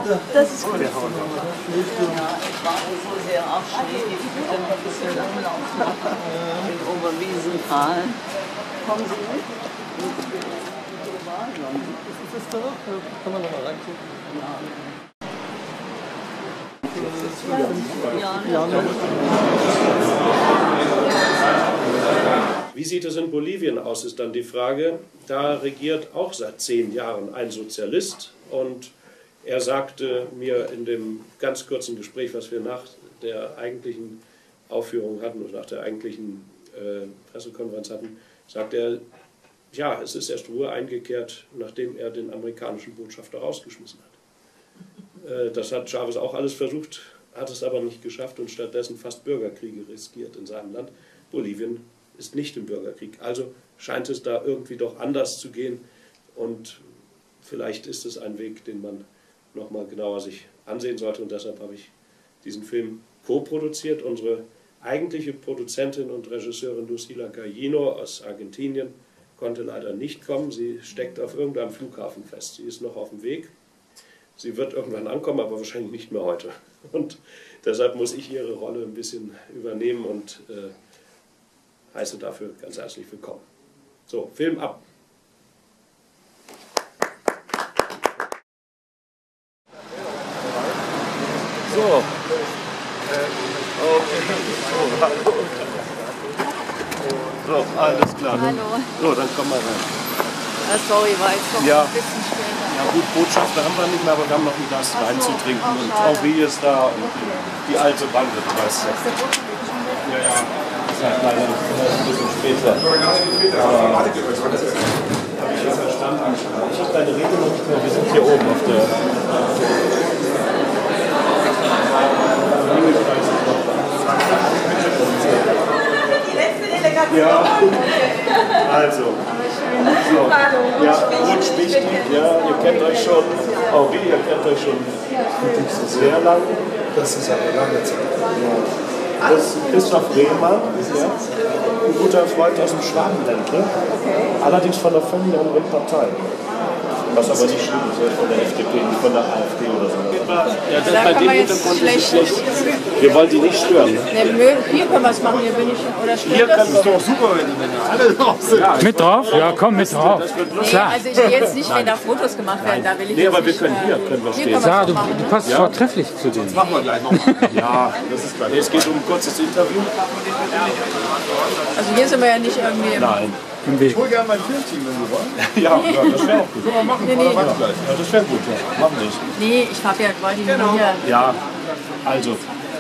Das ist gut. Ja, ich warte so sehr auf Schnee, die Füße ein bisschen langlaufen in Oberwiesenthal. Kommen Sie mit? Ist das verrückt? Kann man nochmal reingucken? Wie sieht es in Bolivien aus, ist dann die Frage. Da regiert auch seit 10 Jahren ein Sozialist und er sagte mir in dem ganz kurzen Gespräch, was wir nach der eigentlichen Aufführung hatten und nach der eigentlichen Pressekonferenz hatten, sagte er, ja, es ist erst Ruhe eingekehrt, nachdem er den amerikanischen Botschafter rausgeschmissen hat. Das hat Chávez auch alles versucht, hat es aber nicht geschafft und stattdessen fast Bürgerkriege riskiert in seinem Land. Bolivien ist nicht im Bürgerkrieg. Also scheint es da irgendwie doch anders zu gehen und vielleicht ist es ein Weg, den man nochmal genauer sich ansehen sollte und deshalb habe ich diesen Film co-produziert. Unsere eigentliche Produzentin und Regisseurin Lucila Gallino aus Argentinien konnte leider nicht kommen. Sie steckt auf irgendeinem Flughafen fest. Sie ist noch auf dem Weg. Sie wird irgendwann ankommen, aber wahrscheinlich nicht mehr heute. Und deshalb muss ich ihre Rolle ein bisschen übernehmen und heiße dafür ganz herzlich willkommen. So, Film ab. So. Okay. So, alles klar. Hallo. So, dann komm mal rein. Sorry, war jetzt noch Ja. ein bisschen später. Ja gut, Botschafter haben wir nicht mehr, aber wir haben noch ein Glas Wein zu trinken und Henri ist da und die alte Bande, du weißt ja. Ja, ja. Das ist halt leider ein bisschen später. Habe ich ja verstanden. Ich habe deine Rede noch nicht mehr. Wir sind hier oben auf der... Ja, also, so, ja, Rutsch wichtig, ja, ihr kennt euch schon, auch wie, ihr kennt euch schon sehr lange. Das ist eine lange Zeit. Das ist Christoph Rehmann, ja, ein guter Freund aus dem Schwabenländle, allerdings von einer völlig anderen Partei. Was aber nicht schlimm ist, von der FDP, nicht von der AfD oder so. Ja, das bei dem Hintergrund ist es schlecht. Wir wollen die nicht stören. Hier können wir es machen, hier bin ich. Oder Hier kannst du doch super, wenn alle drauf sind. Ja, mit drauf? Ja, komm, mit drauf. Nee, also ich will jetzt nicht, wenn da Fotos gemacht werden, da will ich nee, jetzt aber wir nicht, können hier stehen. Sarah, du passt vortrefflich zu denen. Das machen wir gleich nochmal. Ja, das ist gleich. Es geht um ein kurzes Interview. Also hier sind wir ja nicht irgendwie... Nein. Ich hole gerne mein Filmteam, wenn wir wollen. Ja, das wäre auch gut. Können wir machen, Nee. gleich. Ja, das wäre gut, ja. Machen wir es. Nee, ich habe ja quasi nur hier... Ja, also.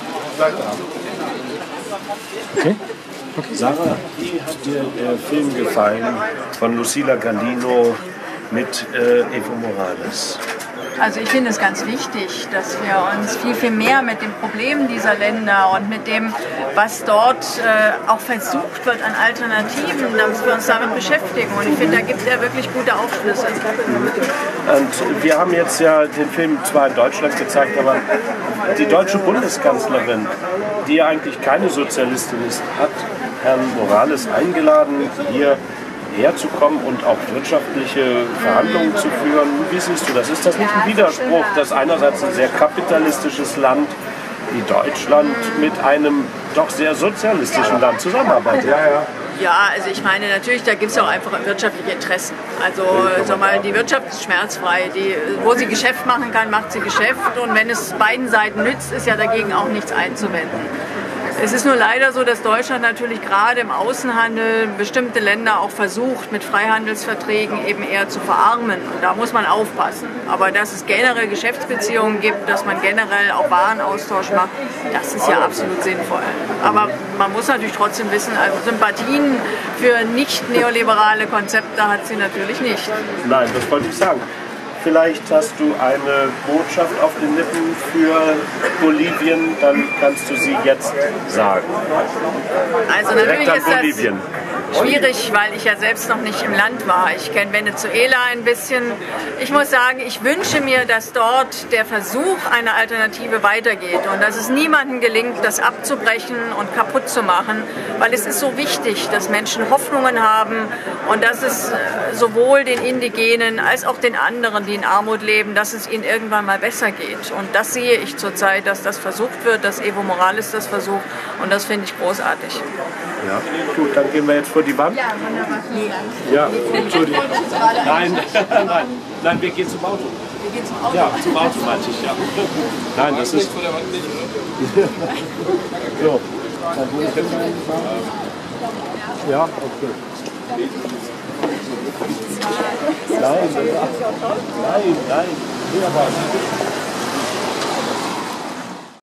Okay. Sarah, wie hat dir der Film gefallen von Lucila Gallino mit Evo Morales? Also ich finde es ganz wichtig, dass wir uns viel, viel mehr mit den Problemen dieser Länder und mit dem, was dort auch versucht wird an Alternativen, dass wir uns damit beschäftigen. Und ich finde, da gibt es ja wirklich gute Aufschlüsse. Und wir haben jetzt ja den Film zwar in Deutschland gezeigt, aber die deutsche Bundeskanzlerin, die ja eigentlich keine Sozialistin ist, hat Herrn Morales eingeladen, hier herzukommen und auch wirtschaftliche Verhandlungen zu führen. Wie siehst du das? Ist das nicht ein Widerspruch, dass einerseits ein sehr kapitalistisches Land wie Deutschland mit einem doch sehr sozialistischen Land zusammenarbeitet? Ja, also ich meine, natürlich, da gibt es auch einfach wirtschaftliche Interessen. Also sag mal, die Wirtschaft ist schmerzfrei. Wo sie Geschäft machen kann, macht sie Geschäft. Und wenn es beiden Seiten nützt, ist ja dagegen auch nichts einzuwenden. Es ist nur leider so, dass Deutschland natürlich gerade im Außenhandel bestimmte Länder auch versucht, mit Freihandelsverträgen eben eher zu verarmen. Und da muss man aufpassen. Aber dass es generell Geschäftsbeziehungen gibt, dass man generell auch Warenaustausch macht, das ist ja absolut sinnvoll. Aber man muss natürlich trotzdem wissen, also Sympathien für nicht neoliberale Konzepte hat sie natürlich nicht. Nein, das wollte ich sagen. Vielleicht hast du eine Botschaft auf den Lippen für Bolivien, dann kannst du sie jetzt sagen. Also natürlich Direkt an ist das, Bolivien. schwierig, weil ich ja selbst noch nicht im Land war. Ich kenne Venezuela ein bisschen. Ich muss sagen, ich wünsche mir, dass dort der Versuch einer Alternative weitergeht und dass es niemandem gelingt, das abzubrechen und kaputt zu machen, weil es ist so wichtig, dass Menschen Hoffnungen haben und dass es sowohl den Indigenen als auch den anderen, die in Armut leben, dass es ihnen irgendwann mal besser geht. Und das sehe ich zurzeit, dass das versucht wird, dass Evo Morales das versucht und das finde ich großartig. Ja, gut, dann gehen wir jetzt vor die Wand. Ja, wunderbar. Vielen Dank. Ja, Entschuldigung. Nein, wir gehen zum Auto. Wir gehen zum Auto. Ja, zum Auto meinte ich, ja. Nein, das ist... So, dann hole ich jetzt... Ja, okay. Nein, nein. Nee, aber...